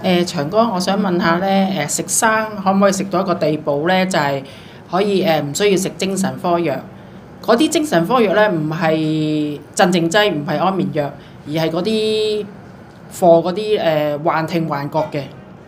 長哥，我想問下咧，食生可唔可以食到一個地步咧，就係、可以唔需要食精神科藥？嗰啲精神科藥咧，唔係鎮靜劑，唔係安眠藥，而係嗰啲嗰啲幻聽幻覺嘅。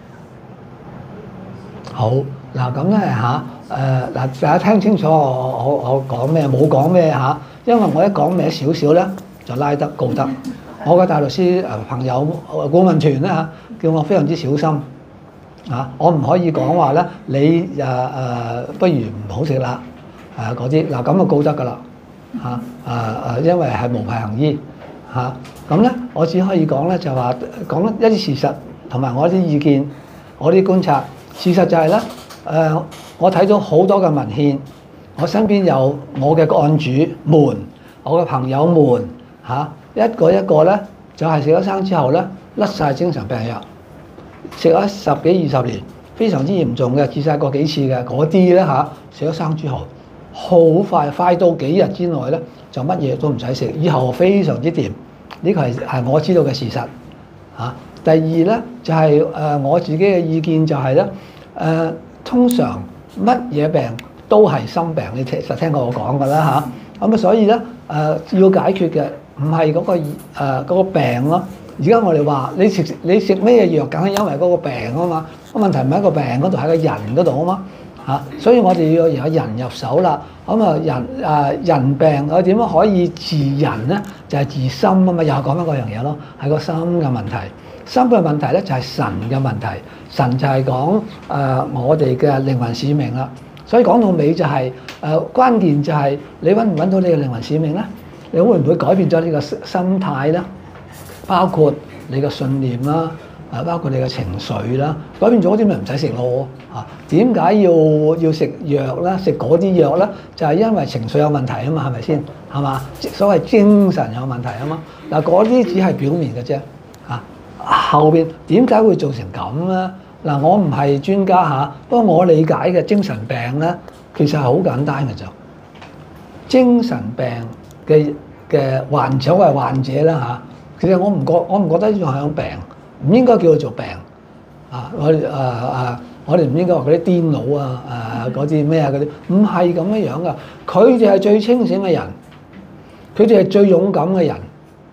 好嗱，咁咧嚇嗱，大家聽清楚我講咩，冇講咩嚇，因為我一講咩少少咧就拉得告得。我嘅大律師朋友顧問團咧嚇，叫我非常之小心嚇，我唔可以講話咧，你不如唔好食啦嗰啲嗱，咁就告得㗎啦嚇因為係無牌行醫嚇，咁咧我只可以講咧就話講一啲事實同埋我啲意見，我啲觀察。事實就係咧，我睇到好多嘅文獻，我身邊有我嘅案主們，我嘅朋友們一個一個咧就係食咗生之後咧甩晒精神病藥，食咗10幾20年，非常之嚴重嘅，自殺過幾次嘅嗰啲咧食咗生之後，好快到幾日之內咧就乜嘢都唔使食，以後非常之掂，呢個係我知道嘅事實嚇。第二咧就係我自己嘅意見就係咧通常乜嘢病都係心病，你實聽過我講㗎啦嚇。咁所以咧要解決嘅唔係嗰個病咯。而家我哋話你食咩藥，梗係因為嗰個病啊嘛。個問題唔喺個病嗰度，喺個人嗰度啊嘛嚇。所以我哋要由人入手啦。咁人病我點樣可以治人咧？就係治心啊嘛。又係講翻嗰樣嘢咯，係個心嘅問題。心嘅問題咧就係神嘅問題，神就係講我哋嘅靈魂使命啦。所以講到尾就係關鍵就係你揾唔揾到你嘅靈魂使命咧？你會唔會改變咗你個心態咧？包括你嘅信念啦，包括你嘅情緒啦，改變咗啲咪唔使食咯嚇？點解要食藥咧？食嗰啲藥咧，就係因為情緒有問題啊嘛，係咪先？係嘛？所謂精神有問題啊嘛。嗱，嗰啲只係表面嘅啫嚇。後邊點解會造成咁咧？嗱，我唔係專家嚇，不過我理解嘅精神病咧，其實係好簡單嘅就精神病嘅患者或患者啦嚇。其實我唔覺得呢種係種病，唔應該叫佢做病啊！我哋唔應該話嗰啲癲佬嗰啲咩嗰啲，唔係咁樣樣噶。佢哋係最清醒嘅人，佢哋係最勇敢嘅人。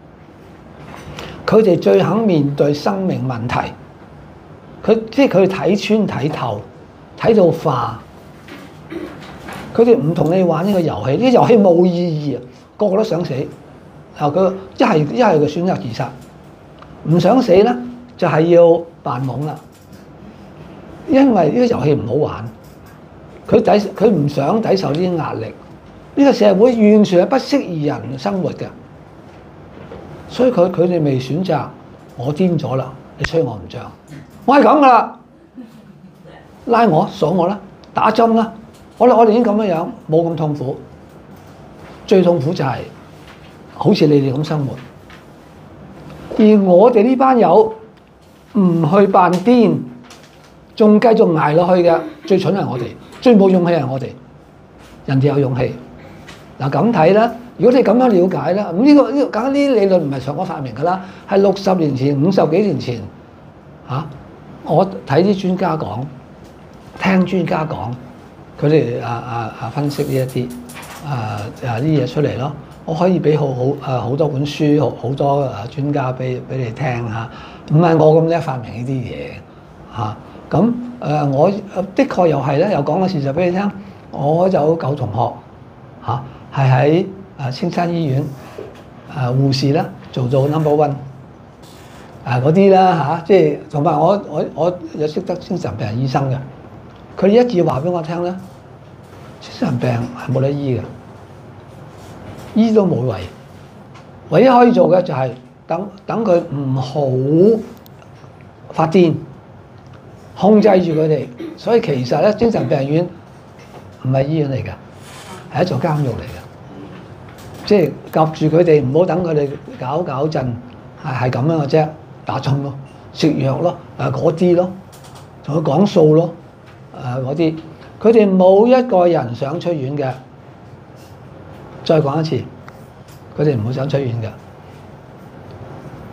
佢哋最肯面對生命問題，即係佢哋睇穿睇透，睇到化。佢哋唔同你玩呢個遊戲，呢個遊戲冇意義啊！個個都想死，佢一係佢選擇自殺，唔想死咧就係要扮懵啦。因為呢個遊戲唔好玩，佢唔想抵受呢啲壓力。呢個社會完全係不適宜人生活嘅。所以佢哋未選擇，我癲咗啦！你吹我唔脹，我係咁噶啦，拉我鎖我啦，打針啦，我哋已經咁樣，冇咁痛苦。最痛苦就係好似你哋咁生活，而我哋呢班友唔去扮癲，仲繼續捱落去嘅，最蠢係我哋，最冇勇氣係我哋。人哋有勇氣，嗱咁睇啦。如果你咁樣了解啦，咁呢啲理論唔係上我發明㗎啦，係60年前、50幾年前我睇啲專家講，聽專家講，佢哋分析呢一啲啲嘢出嚟咯。我可以俾好多本書，好多專家俾你聽嚇，唔係我咁叻發明呢啲嘢嚇。咁我的確又係咧，又講個事實俾你聽。我有舊同學係喺青山醫院護士啦，做到 No.1 嗰啲啦即係同埋我有識得精神病醫生嘅，佢一致話俾我聽咧，精神病係冇得醫嘅，醫都冇謂，唯一可以做嘅就係等佢唔好發癲，控制住佢哋。所以其實咧，精神病院唔係醫院嚟㗎，係一座監獄嚟㗎。即係夾住佢哋，唔好等佢哋搞震，係咁樣嘅啫。打針咯，食藥咯，嗰啲咯，同佢講數咯，嗰啲，佢哋冇一個人想出院嘅。再講一次，佢哋唔會想出院嘅。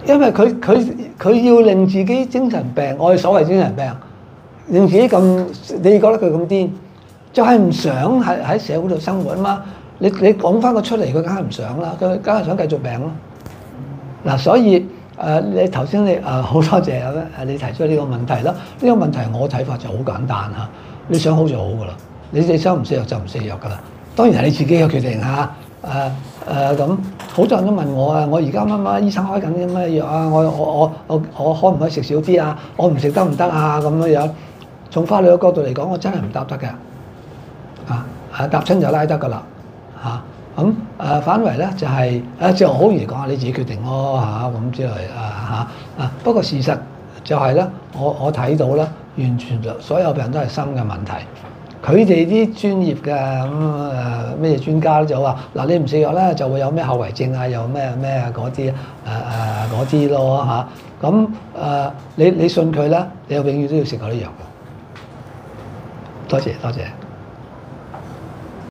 因為佢要令自己精神病，我哋所謂精神病，令自己咁，你覺得佢咁癲，就係唔想喺社會度生活啊嘛。你講翻佢出嚟，佢梗係唔想啦，佢梗係想繼續病咯。嗱，所以你頭先你好多謝你提出呢個問題啦。呢個問題我睇法就好簡單嚇，你想好就好噶啦。你想唔食藥就唔食藥噶啦。當然係你自己嘅決定嚇。咁好多人都問我啊，我而家乜醫生開緊啲咩藥啊？我可唔可以食少啲啊？我唔食得唔得啊？咁樣從法律嘅角度嚟講，我真係唔答得嘅。答親就拉得噶啦嚇。咁反為咧就係就好易講下你自己決定咯嚇咁之類不過事實就係咧，我睇到咧，完全所有病人都係心嘅問題。佢哋啲專業嘅咩專家就話嗱，你唔食藥咧就會有咩後遺症啊，又咩嗰啲嗰啲咯嚇。咁你信佢咧，你永遠都要食嗰啲藥嘅。多謝。